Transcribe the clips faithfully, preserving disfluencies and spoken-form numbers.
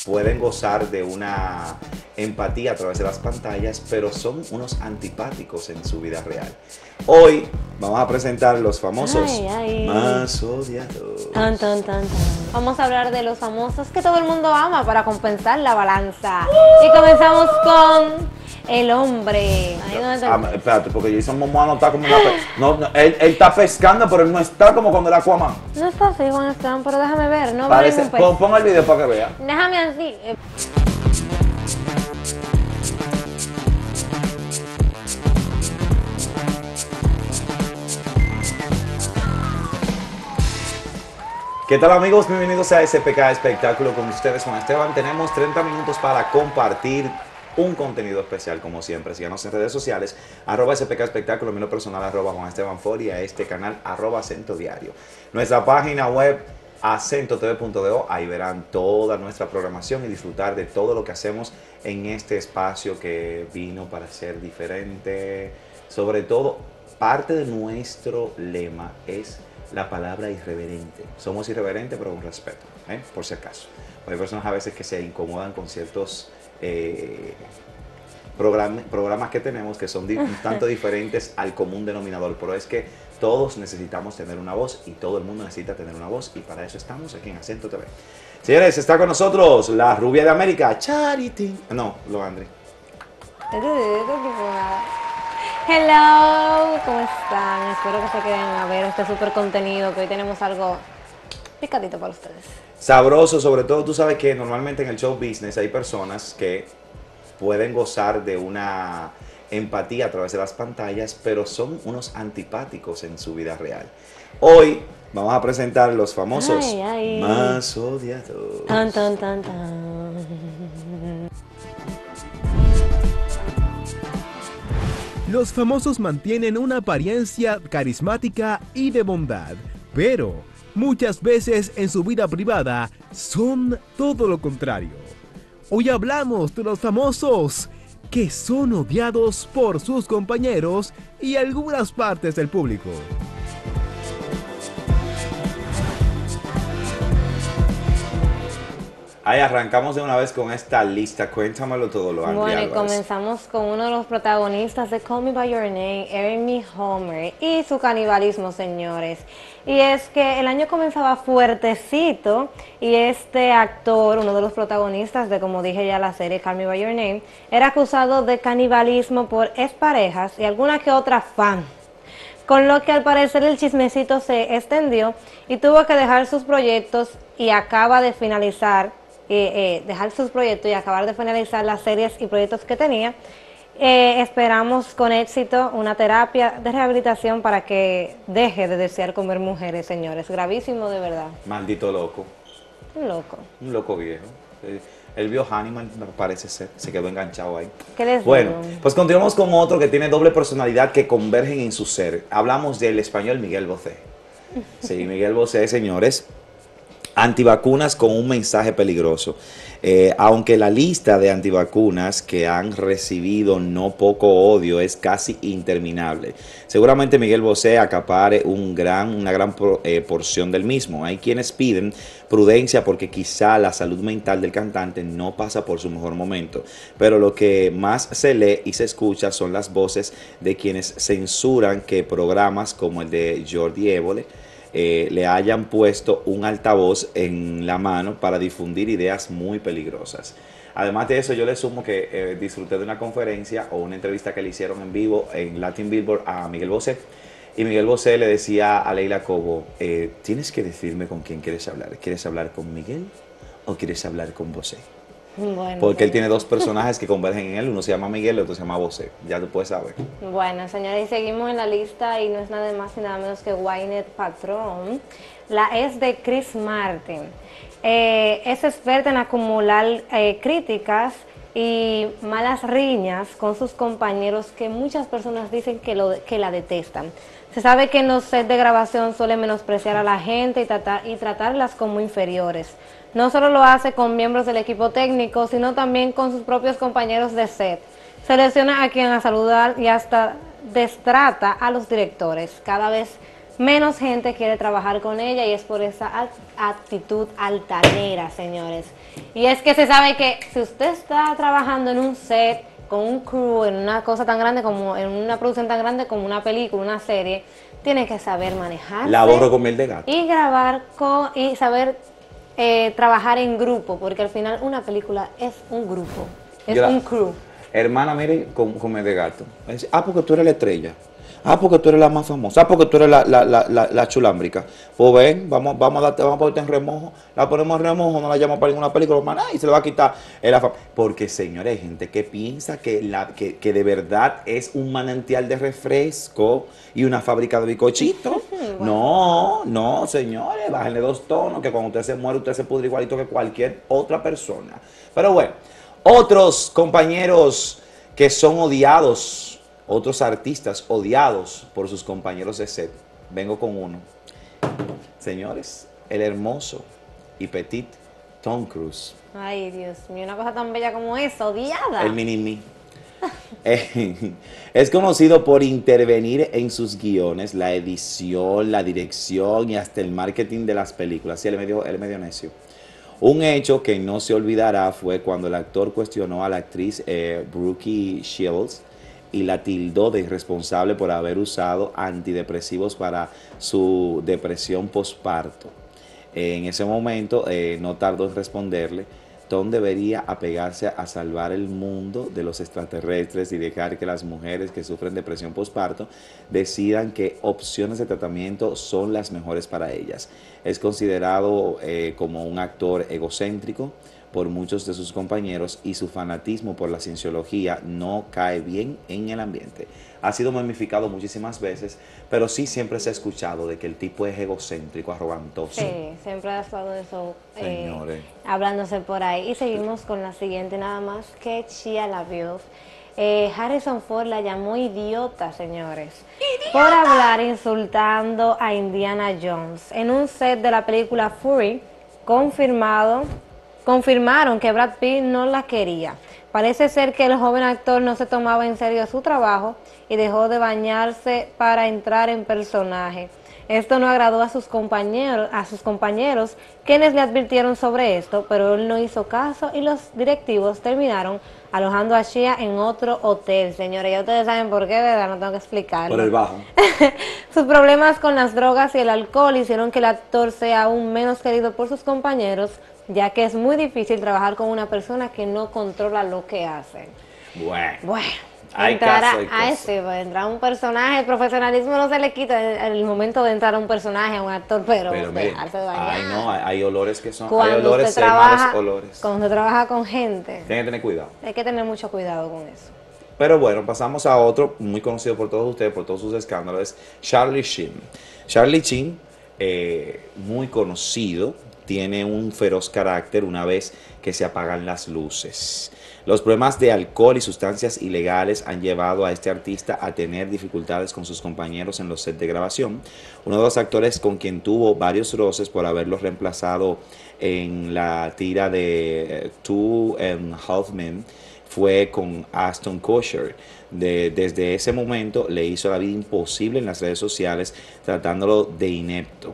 pueden gozar de una empatía a través de las pantallas, pero son unos antipáticos en su vida real. Hoy vamos a presentar los famosos ay, ay. más odiados. Tan, tan, tan, tan. Vamos a hablar de los famosos que todo el mundo ama para compensar la balanza. Y comenzamos con el hombre. Ahí donde te... Ah, espérate, porque Jason Momoa no está como una pe... no, no, él, él está pescando, pero él no está como cuando era Aquaman. No está así, Juan Esteban, pero déjame ver. No Parece, vale un pez. pon, pon el video para que vea. Déjame así. eh. ¿Qué tal, amigos? Bienvenidos a S P K Espectáculo con ustedes, Juan Esteban. Tenemos treinta minutos para compartir un contenido especial, como siempre. Síganos en redes sociales, arroba S P K Espectáculo, mi lo personal, arroba Juan Esteban Fori, a este canal, arroba Acento Diario. Nuestra página web, acento t v punto do, ahí verán toda nuestra programación y disfrutar de todo lo que hacemos en este espacio que vino para ser diferente. Sobre todo, parte de nuestro lema es la palabra irreverente. Somos irreverentes, pero con respeto, ¿eh? Por si acaso. Hay personas a veces que se incomodan con ciertos eh, program programas que tenemos que son un tanto diferentes al común denominador, pero es que todos necesitamos tener una voz y todo el mundo necesita tener una voz, y para eso estamos aquí en Acento T V. Señores, está con nosotros la rubia de América, Charity. No, lo André. Hello, ¿cómo están? Espero que se queden a ver este súper contenido, que hoy tenemos algo picadito para ustedes. Sabroso, sobre todo tú sabes que normalmente en el show business hay personas que pueden gozar de una empatía a través de las pantallas, pero son unos antipáticos en su vida real. Hoy vamos a presentar los famosos ay, ay. más odiados. Tan, tan, tan, tan. Los famosos mantienen una apariencia carismática y de bondad, pero muchas veces en su vida privada son todo lo contrario. Hoy hablamos de los famosos que son odiados por sus compañeros y algunas partes del público. Ahí arrancamos de una vez con esta lista. Cuéntamelo todo, lo Andrea Bueno, y Álvarez. comenzamos con uno de los protagonistas de Call Me By Your Name, Amy Homer, y su canibalismo, señores. Y es que el año comenzaba fuertecito y este actor, uno de los protagonistas de, como dije ya, la serie Call Me By Your Name, era acusado de canibalismo por exparejas y alguna que otra fan. Con lo que al parecer el chismecito se extendió y tuvo que dejar sus proyectos y acaba de finalizar, eh, eh, dejar sus proyectos y acabar de finalizar las series y proyectos que tenía. Eh, esperamos con éxito una terapia de rehabilitación para que deje de desear comer mujeres, señores. Gravísimo, de verdad. Maldito loco. Un loco. Un loco viejo. Eh, Él vio Hannibal, me parece ser, se quedó enganchado ahí. ¿Qué les Bueno, digo? pues continuamos con otro que tiene doble personalidad que convergen en su ser. Hablamos del español Miguel Bosé. Sí, Miguel Bosé, señores, antivacunas con un mensaje peligroso. Eh, aunque la lista de antivacunas que han recibido no poco odio es casi interminable, seguramente Miguel Bosé acapare un gran, una gran pro, eh, porción del mismo. Hay quienes piden prudencia porque quizá la salud mental del cantante no pasa por su mejor momento, pero lo que más se lee y se escucha son las voces de quienes censuran que programas como el de Jordi Évole Eh, le hayan puesto un altavoz en la mano para difundir ideas muy peligrosas. Además de eso, yo le sumo que eh, disfruté de una conferencia o una entrevista que le hicieron en vivo en Latin Billboard a Miguel Bosé, y Miguel Bosé le decía a Leila Cobo, eh, tienes que decirme con quién quieres hablar. ¿Quieres hablar con Miguel o quieres hablar con Bosé? Bueno, Porque él señor. tiene dos personajes que convergen en él, uno se llama Miguel y otro se llama Bosé, ya tú puedes saber. Bueno, señores, y seguimos en la lista y no es nada más y nada menos que Gwyneth Paltrow, la ex de Chris Martin. Eh, es experta en acumular eh, críticas y malas riñas con sus compañeros, que muchas personas dicen que, lo, que la detestan. Se sabe que en los sets de grabación suele menospreciar a la gente y, tratar, y tratarlas como inferiores. No solo lo hace con miembros del equipo técnico, sino también con sus propios compañeros de set. Selecciona a quien a saludar y hasta destrata a los directores. Cada vez menos gente quiere trabajar con ella y es por esa actitud altanera, señores. Y es que se sabe que si usted está trabajando en un set, con un crew, en una cosa tan grande como, en una producción tan grande como una película, una serie, tiene que saber manejarse. La borro con miel de gato. Y grabar con, y saber eh, trabajar en grupo, porque al final una película es un grupo, es Yo la- un crew. Hermana, mire, con, con miel de gato. Es, ah, porque tú eres la estrella. Ah, porque tú eres la más famosa. Ah, porque tú eres la, la, la, la, la chulámbrica. Pues ven, vamos, vamos a darte, vamos a ponerte en remojo. La ponemos en remojo, no la llamamos para ninguna película, hermana, y se le va a quitar el afán. Porque, señores, hay gente que piensa que, la, que, que de verdad es un manantial de refresco y una fábrica de bizcochitos. No, no, señores, bájenle dos tonos, que cuando usted se muere, usted se pudre igualito que cualquier otra persona. Pero bueno, otros compañeros que son odiados, otros artistas odiados por sus compañeros de set. Vengo con uno. Señores, el hermoso y petit Tom Cruise. Ay, Dios mío, una cosa tan bella como esa, odiada. El mini-me. Eh, es conocido por intervenir en sus guiones, la edición, la dirección y hasta el marketing de las películas. Sí, él es medio, él es medio necio. Un hecho que no se olvidará fue cuando el actor cuestionó a la actriz eh, Brooke Shields y la tildó de irresponsable por haber usado antidepresivos para su depresión postparto. En ese momento eh, no tardó en responderle: Tom debería apegarse a salvar el mundo de los extraterrestres y dejar que las mujeres que sufren depresión postparto decidan qué opciones de tratamiento son las mejores para ellas. Es considerado eh, como un actor egocéntrico por muchos de sus compañeros y su fanatismo por la cienciología no cae bien en el ambiente. Ha sido memificado muchísimas veces, pero sí siempre se ha escuchado de que el tipo es egocéntrico, arrogantoso. Sí, siempre ha estado eso eh, Señores. hablándose por ahí. Y seguimos con la siguiente, nada más que Shia LaBeouf. Eh, Harrison Ford la llamó idiota, señores, por hablar insultando a Indiana Jones. En un set de la película Fury, confirmado, confirmaron que Brad Pitt no la quería. Parece ser que el joven actor no se tomaba en serio su trabajo y dejó de bañarse para entrar en personaje. Esto no agradó a sus compañeros, a sus compañeros, quienes le advirtieron sobre esto, pero él no hizo caso y los directivos terminaron alojando a Shia en otro hotel. Señores, ya ustedes saben por qué, ¿verdad? No tengo que explicarlo. Por el bajo. Sus problemas con las drogas y el alcohol hicieron que el actor sea aún menos querido por sus compañeros, ya que es muy difícil trabajar con una persona que no controla lo que hace. Bueno. Bueno. Hay entrar caso, a, hay a caso. ese, pues, entrar a un personaje, el profesionalismo no se le quita el, el momento de entrar a un personaje, a un actor, pero, Pero miren, dejarse de bañar. ay no, hay, hay olores que son, hay Cuando olores, usted hay trabaja, malos olores. cuando usted trabaja con gente, Tienen que tener cuidado. hay que tener mucho cuidado con eso. Pero bueno, pasamos a otro muy conocido por todos ustedes, por todos sus escándalos, es Charlie Sheen. Charlie Sheen, eh, muy conocido, tiene un feroz carácter una vez que se apagan las luces. Los problemas de alcohol y sustancias ilegales han llevado a este artista a tener dificultades con sus compañeros en los sets de grabación. Uno de los actores con quien tuvo varios roces por haberlo reemplazado en la tira de eh, Two and a Half Men fue con Ashton Kutcher. De, desde ese momento le hizo la vida imposible en las redes sociales, tratándolo de inepto.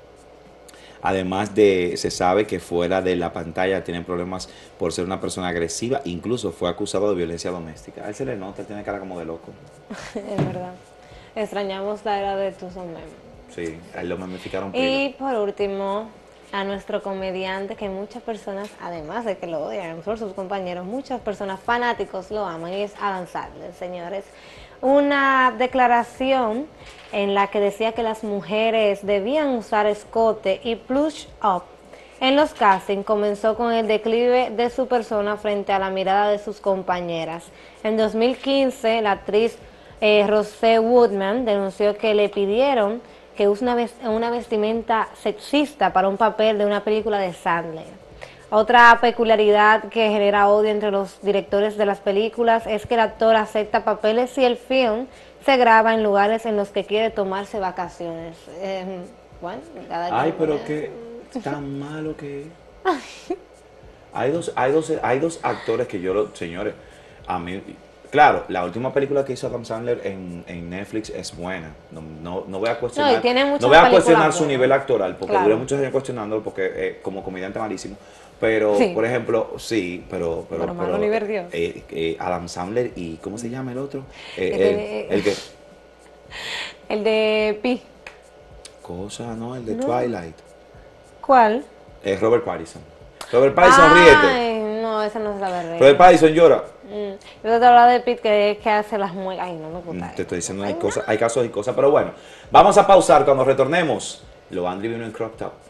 Además de, se sabe que fuera de la pantalla tiene problemas por ser una persona agresiva, incluso fue acusado de violencia doméstica. A él se le nota, él tiene cara como de loco. Es verdad. Extrañamos la era de tus memes. Sí, a él lo memificaron. Y por último, a nuestro comediante, que muchas personas, además de que lo odian por sus compañeros, muchas personas fanáticos lo aman, y es Adam Sandler, señores. Una declaración en la que decía que las mujeres debían usar escote y plush up en los castings comenzó con el declive de su persona frente a la mirada de sus compañeras. En dos mil quince, la actriz eh, Rose Woodman denunció que le pidieron que use una, vest una vestimenta sexista para un papel de una película de Sandler. Otra peculiaridad que genera odio entre los directores de las películas es que el actor acepta papeles si el film se graba en lugares en los que quiere tomarse vacaciones. Eh, bueno, cada Ay, quien, pero ¿verdad? qué tan malo que es. Hay dos, hay dos, hay dos actores que yo, lo, señores, a mí, Claro, la última película que hizo Adam Sandler en, en Netflix es buena. No, no, no voy a cuestionar, No, y tiene muchas no voy a películas cuestionar su buenas. nivel actoral, porque Claro. duré muchos años cuestionándolo porque eh, como comediante malísimo. Pero, Sí. por ejemplo, sí, pero... pero, Pero malo nivel Dios. eh, eh, Adam Sandler y... ¿Cómo se llama el otro? Eh, Este- el, el que... El de Pi. Cosa, ¿no? El de No. Twilight. ¿Cuál? Eh, Robert Pattinson. Robert Pattinson, ríete. Ay, no, esa no es la verdad. Robert Pattinson llora. Mm. Yo te hablaba de Pete que, que hace las muecas. Ay, no me gusta. Mm, Te estoy diciendo, Ay, hay, cosas, hay casos y cosas. Pero bueno, vamos a pausar. Cuando retornemos, lo Andri vino en crop top.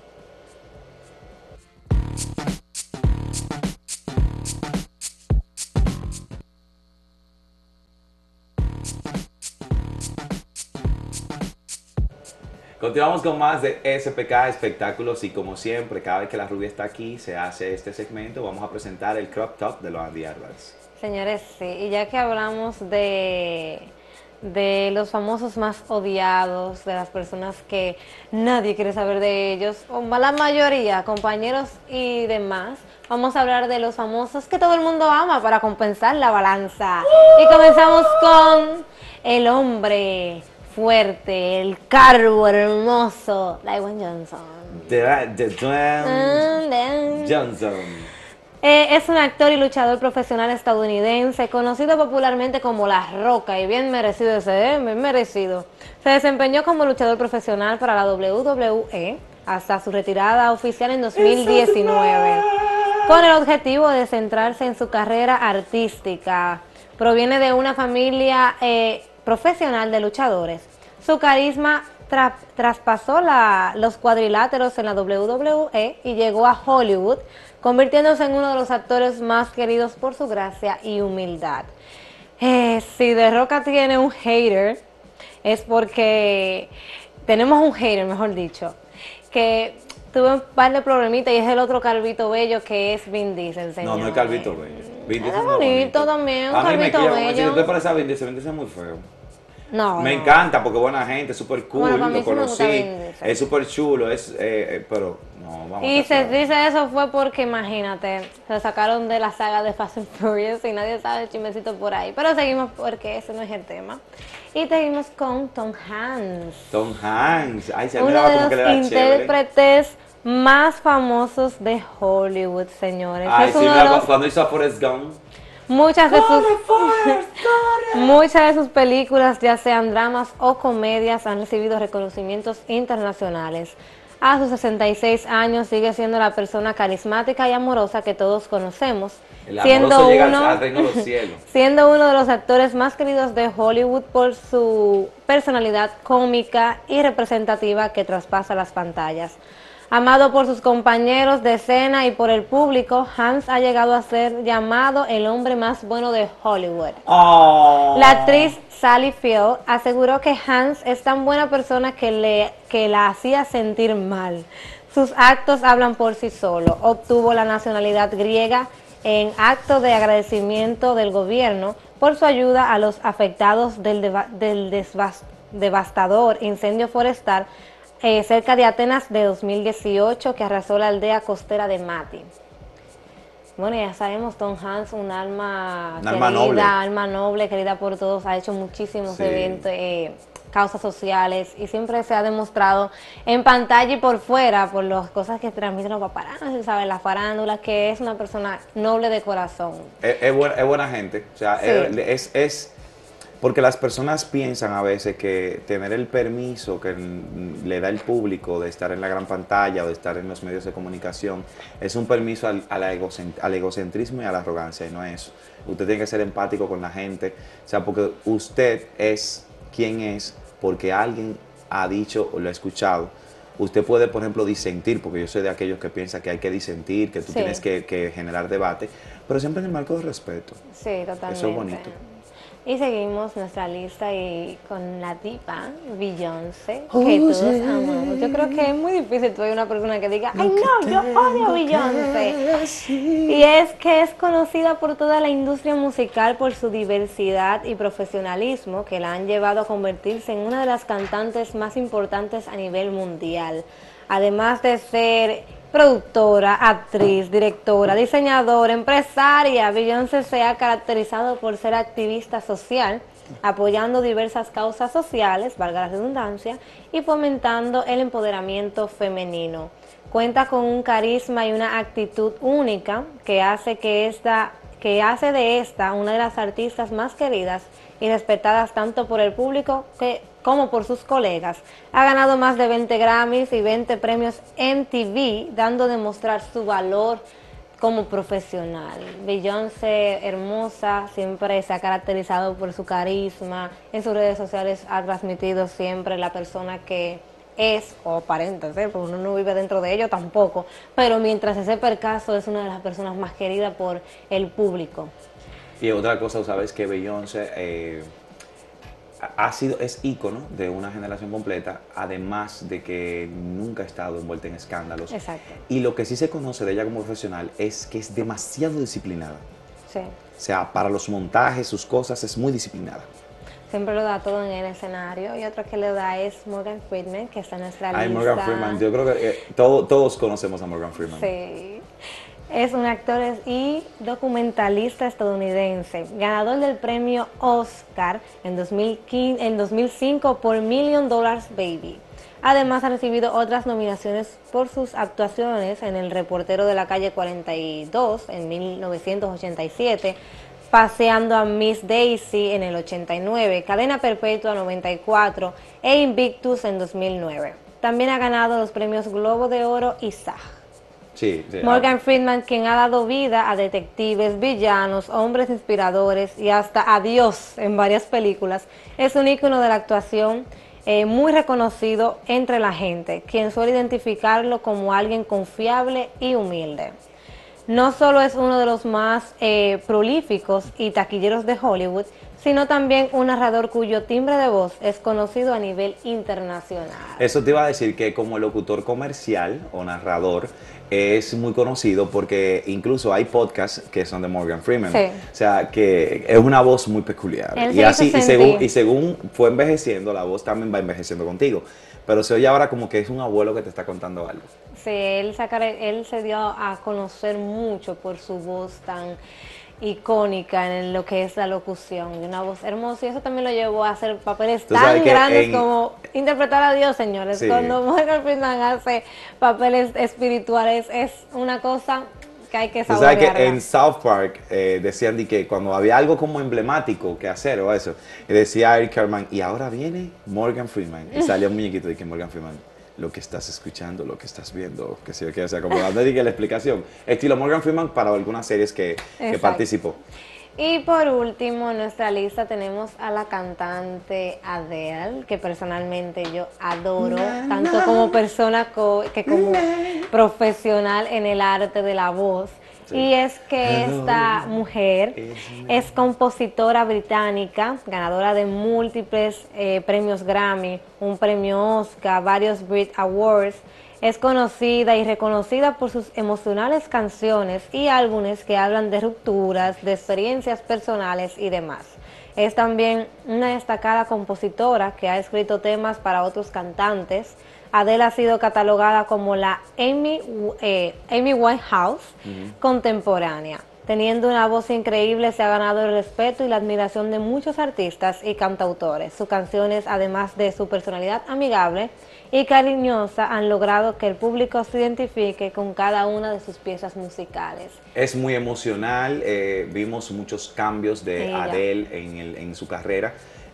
Continuamos con más de S P K Espectáculos y como siempre, cada vez que la rubia está aquí, se hace este segmento, vamos a presentar el crop top de los Andy Álvarez. Señores, sí, y ya que hablamos de, de los famosos más odiados, de las personas que nadie quiere saber de ellos, o la mayoría, compañeros y demás, vamos a hablar de los famosos que todo el mundo ama para compensar la balanza. Y comenzamos con el hombre fuerte, el carbo hermoso, Dwayne Johnson. The, the Dwayne Johnson. Eh, es un actor y luchador profesional estadounidense, conocido popularmente como La Roca, y bien merecido ese, ¿eh? Bien merecido. Se desempeñó como luchador profesional para la W W E hasta su retirada oficial en dos mil diecinueve, con el objetivo de centrarse en su carrera artística. Proviene de una familia eh, profesional de luchadores. Su carisma tra traspasó la, los cuadriláteros en la W W E y llegó a Hollywood, convirtiéndose en uno de los actores más queridos por su gracia y humildad. Eh, si The Roca tiene un hater, es porque tenemos un hater, mejor dicho, que tuve un par de problemitas y es el otro calvito bello que es Vin Diesel, señor. No, no es Calvito Bello. Vin Diesel Es no es bonito también, un A mí me Calvito quiero, como si bello. usted parece a Vin Diesel, Vin Diesel es muy feo. No, Me no. encanta porque buena gente, súper cool, Bueno, para mí lo sí me gusta conocí, Vin Diesel. es súper chulo, es, eh, eh, pero no, vamos Y a se estar dice eso fue porque, imagínate, se sacaron de la saga de Fast and Furious y nadie sabe el chismecito por ahí. Pero seguimos porque ese no es el tema. Y seguimos con Tom Hanks, Tom Hanks, ay, se me uno daba de como que le los era chévere. intérpretes más famosos de Hollywood, señores. Ay, Es sí, uno mira, de los, cuando hizo a Forrest Gump. muchas de sus muchas de sus películas, ya sean dramas o comedias, han recibido reconocimientos internacionales. A sus sesenta y seis años sigue siendo la persona carismática y amorosa que todos conocemos, El siendo amoroso llega al- uno, al reino de los cielos. siendo uno de los actores más queridos de Hollywood por su personalidad cómica y representativa que traspasa las pantallas. Amado por sus compañeros de escena y por el público, Hanks ha llegado a ser llamado el hombre más bueno de Hollywood. Oh. La actriz Sally Field aseguró que Hanks es tan buena persona que, le, que la hacía sentir mal. Sus actos hablan por sí solos. Obtuvo la nacionalidad griega en acto de agradecimiento del gobierno por su ayuda a los afectados del, deva del desvas devastador incendio forestal eh, cerca de Atenas de dos mil dieciocho que arrasó la aldea costera de Mati. Bueno, ya sabemos, Tom Hanks, un alma Un querida, alma noble. alma noble, querida por todos, ha hecho muchísimos Sí. eventos, eh, causas sociales y siempre se ha demostrado en pantalla y por fuera, por las cosas que transmiten los paparazzi, ¿sabes? La farándula, que es una persona noble de corazón. Es, es buena, es buena gente, o sea, Sí. es, es porque las personas piensan a veces que tener el permiso que mm, le da el público de estar en la gran pantalla o de estar en los medios de comunicación es un permiso al, al, egocent- al egocentrismo y a la arrogancia, y no es eso. Usted tiene que ser empático con la gente, o sea, porque usted es quien es porque alguien ha dicho o lo ha escuchado. Usted puede, por ejemplo, disentir, porque yo soy de aquellos que piensan que hay que disentir, que tú Sí. tienes que, que generar debate, pero siempre en el marco de respeto. Sí, totalmente. Eso es bonito. Y seguimos nuestra lista y con la diva Beyoncé, Oh, que todos sí. amamos. Yo creo que es muy difícil tú hay una persona que diga, ay no, yo odio a Beyoncé. Y es que es conocida por toda la industria musical por su diversidad y profesionalismo que la han llevado a convertirse en una de las cantantes más importantes a nivel mundial. Además de ser Productora, actriz, directora, diseñadora, empresaria, Beyoncé se ha caracterizado por ser activista social, apoyando diversas causas sociales, valga la redundancia, y fomentando el empoderamiento femenino. Cuenta con un carisma y una actitud única que hace que esta, que hace de esta una de las artistas más queridas y respetadas tanto por el público que, como por sus colegas. Ha ganado más de veinte Grammys y veinte premios M T V, dando a demostrar su valor como profesional. Beyoncé, hermosa, siempre se ha caracterizado por su carisma. En sus redes sociales ha transmitido siempre la persona que es, o aparenta ser, porque uno no vive dentro de ello tampoco, pero mientras se sepa el caso, es una de las personas más queridas por el público. Y otra cosa, sabes que Beyoncé eh, ha sido, es ícono de una generación completa, además de que nunca ha estado envuelta en escándalos. Exacto. Y lo que sí se conoce de ella como profesional es que es demasiado disciplinada. Sí. O sea, para los montajes, sus cosas, es muy disciplinada. Siempre lo da todo en el escenario. Y otro que le da es Morgan Freeman, que está en nuestra Ay, lista. Morgan Freeman, yo creo que eh, todo, todos conocemos a Morgan Freeman. Sí. Es un actor y documentalista estadounidense, ganador del premio Oscar en, dos mil quince, en dos mil cinco por Million Dollars Baby. Además ha recibido otras nominaciones por sus actuaciones en El reportero de la calle cuarenta y dos en mil novecientos ochenta y siete, Paseando a Miss Daisy en el ochenta y nueve, Cadena Perpetua noventa y cuatro e Invictus en dos mil nueve. También ha ganado los premios Globo de Oro y S A G. Sí, sí, Morgan ah. Freeman, quien ha dado vida a detectives, villanos, hombres inspiradores y hasta a Dios en varias películas, es un ícono de la actuación eh, muy reconocido entre la gente, quien suele identificarlo como alguien confiable y humilde. No solo es uno de los más eh, prolíficos y taquilleros de Hollywood, sino también un narrador cuyo timbre de voz es conocido a nivel internacional. Eso te iba a decir que como locutor comercial o narrador es muy conocido porque incluso hay podcasts que son de Morgan Freeman. Sí. O sea, que es una voz muy peculiar. Él Y se así, hizo y sentir. según, y según fue envejeciendo, la voz también va envejeciendo contigo. Pero se oye ahora como que es un abuelo que te está contando algo. Sí, él, sacar, él se dio a conocer mucho por su voz tan icónica en lo que es la locución, de una voz hermosa, y eso también lo llevó a hacer papeles Tú sabes tan que grandes en- como interpretar a Dios, señores. Sí. Cuando Morgan Freeman hace papeles espirituales es una cosa que hay que Tú sabes saborearla. que en South Park eh, decían de que cuando había algo como emblemático que hacer o eso, y decía Eric Cartman, y ahora viene Morgan Freeman, y salía un muñequito de que Morgan Freeman, lo que estás escuchando, lo que estás viendo, que sé yo qué, o sea, como dando de que la explicación, estilo Morgan Freeman para algunas series que, que Exacto. participó. Y por último, en nuestra lista tenemos a la cantante Adele, que personalmente yo adoro, tanto como persona co- que como profesional en el arte de la voz. Sí. Y es que Hello, esta mujer it's es compositora británica, ganadora de múltiples eh, premios Grammy, un premio Oscar, varios Brit Awards. Es conocida y reconocida por sus emocionales canciones y álbumes que hablan de rupturas, de experiencias personales y demás. Es también una destacada compositora que ha escrito temas para otros cantantes. Adele ha sido catalogada como la Amy, eh, Amy Winehouse uh-huh. contemporánea. Teniendo una voz increíble, se ha ganado el respeto y la admiración de muchos artistas y cantautores. Sus canciones, además de su personalidad amigable y cariñosa, han logrado que el público se identifique con cada una de sus piezas musicales. Es muy emocional, eh, vimos muchos cambios de Ella. Adele en, el, en su carrera.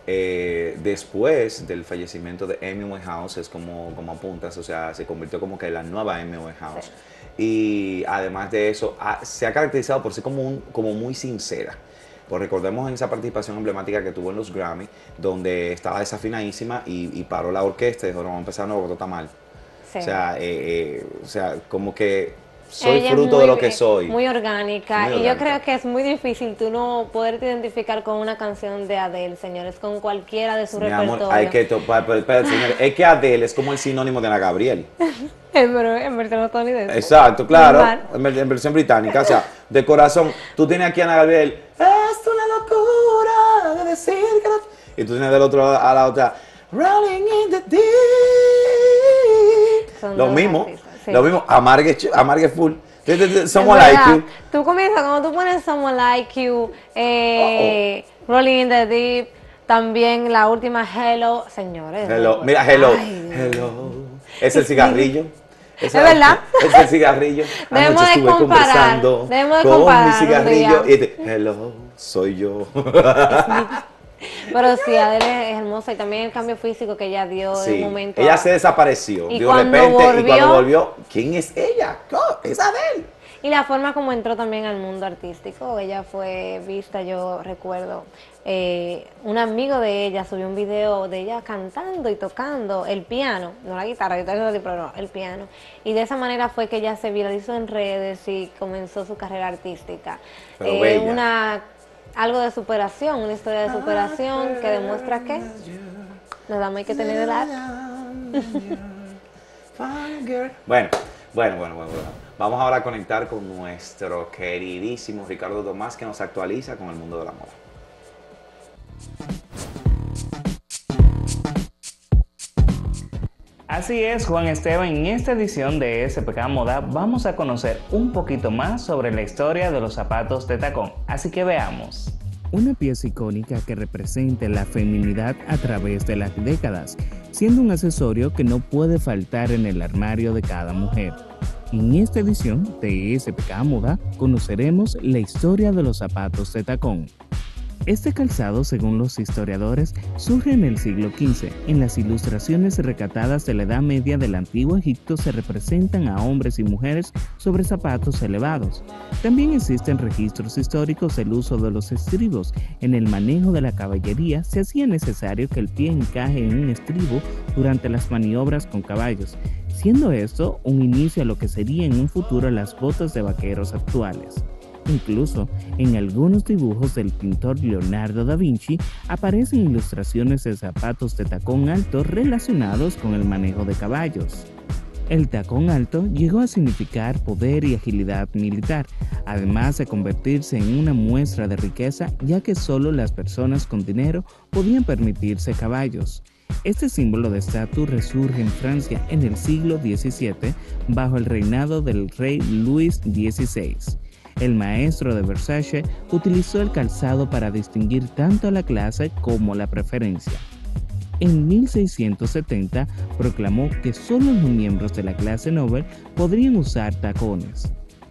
Eh, después del fallecimiento de Amy Winehouse, es como, como apuntas, o sea, se convirtió como que en la nueva Amy Winehouse. Sí. Y además de eso, ha, se ha caracterizado por ser como, un, como muy sincera. Pues recordemos en esa participación emblemática que tuvo en los Grammy, donde estaba desafinadísima y, y paró la orquesta y dijo, no, vamos a empezar nuevo, todo está mal. Sí. O sea, eh, eh, o sea, como que soy Ella fruto muy, de lo que soy. Muy orgánica. Muy y orgánica. yo creo que es muy difícil tú no poderte identificar con una canción de Adele, señores, con cualquiera de su Mi repertorio. amor, hay que topar, pero espérate, señores, es que Adele es como el sinónimo de Ana Gabriel. Pero en versión estadounidense. Exacto, claro, en, en versión británica, o sea, de corazón, tú tienes aquí a Ana Gabriel, es una locura de decir que no... Y tú tienes del otro a la otra, Rolling in the deep. Son Lo dos mismo. artistas. Sí. Lo mismo, amargue, ch- amargue full. Someone Es like verdad. you. Tú comienzas, cuando tú pones Someone Like You, eh, Rolling in the Deep, también la última Hello, señores. Hello, no, mira, hello. ay, Hello. Es el cigarrillo. ¿Es verdad? Es el cigarrillo. Debemos Anoche de estuve comparar, conversando debemos de con comparar mi un cigarrillo. día. Y te, hello, soy yo. Pero sí, Adele es hermosa y también el cambio físico que ella dio de Sí, un momento ella a- se desapareció Y de cuando repente y cuando volvió- volvió, ¿quién es ella? Oh, es Adele. Y la forma como entró también al mundo artístico, ella fue vista, yo recuerdo, eh, un amigo de ella subió un video de ella cantando y tocando el piano, no la guitarra, guitarra no, pero no, el piano. Y de esa manera fue que ella se viralizó en redes y comenzó su carrera artística. Pero Eh, bella. una algo de superación, una historia de superación que demuestra que nada más hay que tener edad. Bueno, bueno, bueno, bueno, bueno. Vamos ahora a conectar con nuestro queridísimo Ricardo Tomás que nos actualiza con el mundo de la moda. Así es, Juan Esteban, en esta edición de S P K Moda vamos a conocer un poquito más sobre la historia de los zapatos de tacón, así que veamos. Una pieza icónica que representa la feminidad a través de las décadas, siendo un accesorio que no puede faltar en el armario de cada mujer. En esta edición de S P K Moda conoceremos la historia de los zapatos de tacón. Este calzado, según los historiadores, surge en el siglo quince. En las ilustraciones recatadas de la Edad Media del Antiguo Egipto se representan a hombres y mujeres sobre zapatos elevados. También existen registros históricos del uso de los estribos. En el manejo de la caballería se hacía necesario que el pie encaje en un estribo durante las maniobras con caballos, siendo esto un inicio a lo que sería en un futuro las botas de vaqueros actuales. Incluso, en algunos dibujos del pintor Leonardo da Vinci aparecen ilustraciones de zapatos de tacón alto relacionados con el manejo de caballos. El tacón alto llegó a significar poder y agilidad militar, además de convertirse en una muestra de riqueza, ya que solo las personas con dinero podían permitirse caballos. Este símbolo de estatus resurge en Francia en el siglo diecisiete bajo el reinado del rey Luis dieciséis. El maestro de Versace utilizó el calzado para distinguir tanto la clase como la preferencia. En mil seiscientos setenta proclamó que solo los miembros de la clase noble podrían usar tacones.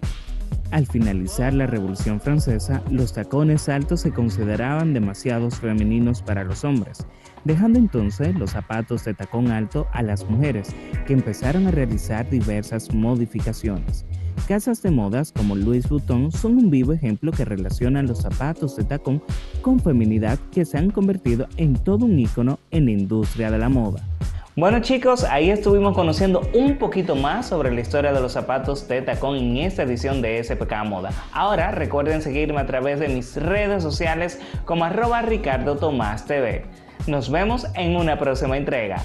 Al finalizar la Revolución Francesa, los tacones altos se consideraban demasiados femeninos para los hombres, dejando entonces los zapatos de tacón alto a las mujeres, que empezaron a realizar diversas modificaciones. Casas de modas como Louis Vuitton son un vivo ejemplo que relacionan los zapatos de tacón con feminidad, que se han convertido en todo un ícono en la industria de la moda. Bueno chicos, ahí estuvimos conociendo un poquito más sobre la historia de los zapatos de tacón en esta edición de S P K Moda. Ahora recuerden seguirme a través de mis redes sociales como arroba Ricardo Tomás T V. Nos vemos en una próxima entrega.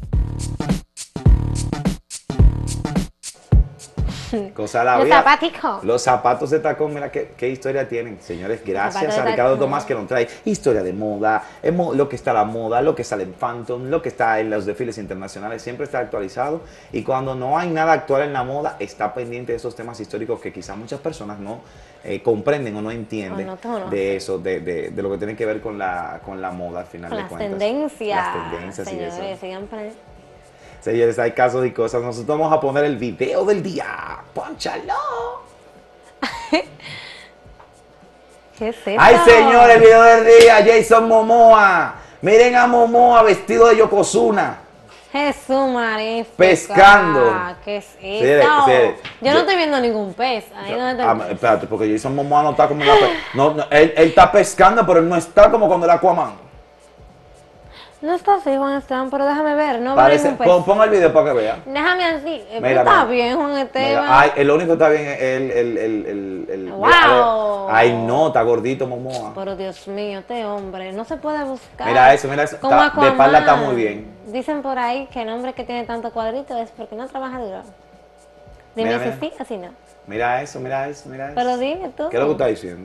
Cosa la Los vida. zapaticos. Los zapatos de tacón, mira qué, qué historia tienen, señores. Gracias zapatos a de Ricardo tacón. Tomás que nos trae historia de moda, emo- lo que está la moda, lo que sale en Phantom, lo que está en los desfiles internacionales, siempre está actualizado. Y cuando no hay nada actual en la moda, está pendiente de esos temas históricos que quizás muchas personas no eh, comprenden o no entienden O no conocen. de eso, de, de, de lo que tiene que ver con la, con la moda al final Con de las cuentas. tendencias. Las tendencias y eso. Señores, sigan pre- Señores, hay casos y cosas. Nosotros vamos a poner el video del día. ¡Pónchalo! ¿Qué es esto? ¡Ay, señor! El video del día. Jason Momoa. Miren a Momoa vestido de Yokozuna. Jesús María. Pescando. ¿Qué es Señores, esto? señores, Yo yo- no estoy viendo ningún pez. Ahí donde está Ah, el pez. espérate, porque Jason Momoa no está como una pe- no, no, él, él está pescando, pero él no está como cuando el Aquaman. No está así, Juan Esteban, pero déjame ver. No veo Parece, ningún pez. pon, pon el video para que vea. Déjame así. Eh, pero Mira, está mira. bien, Juan Esteban. Mira, ay, el único que está bien es el, el, el, el, el- Wow. mira, ay, no, está gordito Momoa. Pero Dios mío, este hombre, no se puede buscar. Mira eso, mira eso. Como Está- de Aquaman. espalda está muy bien. Dicen por ahí que el hombre que tiene tanto cuadrito es porque no trabaja duro. Dime Mira, si mira. sí o si no. Mira eso, mira eso, mira eso. Pero dime tú. ¿Qué es lo que está diciendo?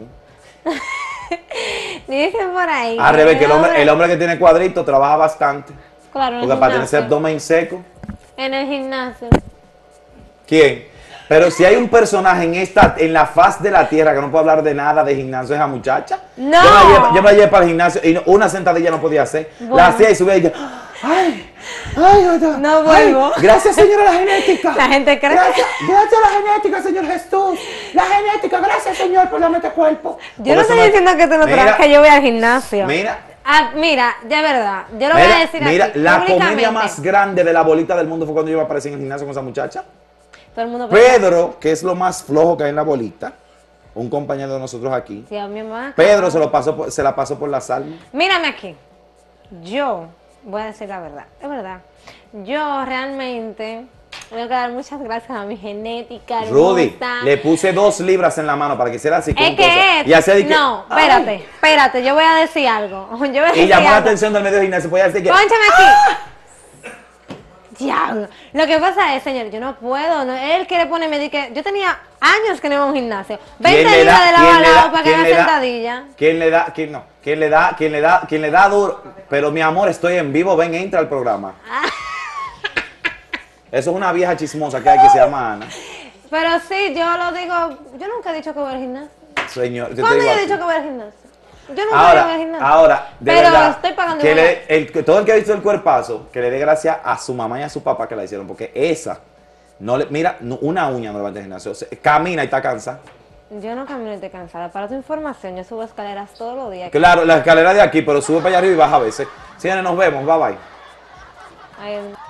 Dicen por ahí. Al revés, que el hombre, el hombre que tiene cuadrito trabaja bastante. Claro, en el Porque para tener ese gimnasio. abdomen seco. En el gimnasio. ¿Quién? Pero si hay un personaje en esta, en la faz de la tierra que no puede hablar de nada de gimnasio, es esa muchacha. No. Yo me la llevo, yo me la llevo para el gimnasio y no- una sentadilla no podía hacer. Bueno. La hacía y subía y yo, ay, ay, oiga, No ay, vuelvo. gracias, señora, la genética. La gente cree. Gracias, gracias a la genética, señor Jesús. La genética, gracias, señor, por darme este cuerpo. Yo Porque no eso estoy diciendo que tú no Mira, trabajas, que yo voy al gimnasio. Mira. Ah, mira, de verdad, yo lo voy a Mira, decir mira, aquí, la comedia públicamente. más grande de la bolita del mundo fue cuando yo me aparecí en el gimnasio con esa muchacha. Todo el mundo pensaba, Pedro, que es lo más flojo que hay en la bolita, un compañero de nosotros aquí. sí, a mi mamá. Pedro se, lo pasó por- se la pasó por las almas. Mírame aquí. Yo voy a decir la verdad, es verdad. Yo realmente tengo que dar muchas gracias a mi genética Rudy, hermosa. le puse dos libras en la mano para que hiciera así con Es cosas. que es. Y hacía de que, No, ¡ay! espérate, espérate, yo voy a decir algo. Yo voy a Y decir llamó la algo. atención del medio del gimnasio. Podía decir que, Pónchame aquí. Diablo. Lo que pasa es, señor, yo no puedo. No, él quiere ponerme de que yo tenía años que no iba a un gimnasio. ¿quién veinte le libras da- de quién lado a le da- lado para que quién haga le da- sentadilla. ¿Quién le da? ¿Quién no? ¿Quién le da? ¿Quién le da? ¿Quién le da duro? Pero mi amor, estoy en vivo. Ven, entra al programa. Eso es una vieja chismosa que hay que se llama Ana. Pero sí, yo lo digo. Yo nunca he dicho que voy al gimnasio. Señor, yo te ¿Cuándo digo yo he a ti. dicho que voy al gimnasio? Yo nunca voy al Ahora, gimnasio. ahora, de Pero verdad, estoy pagando que igual. le- el, que todo el que ha visto el cuerpazo, que le dé gracias a su mamá y a su papá que la hicieron, porque esa, no le, mira, no- una uña no levanta el gimnasio, o sea, camina y está cansada. Yo no camino y estoy cansada. Para tu información, yo subo escaleras todos los días. Claro, la escalera de aquí, pero sube para allá arriba y baja a veces. Señores, nos vemos, bye bye. Ay,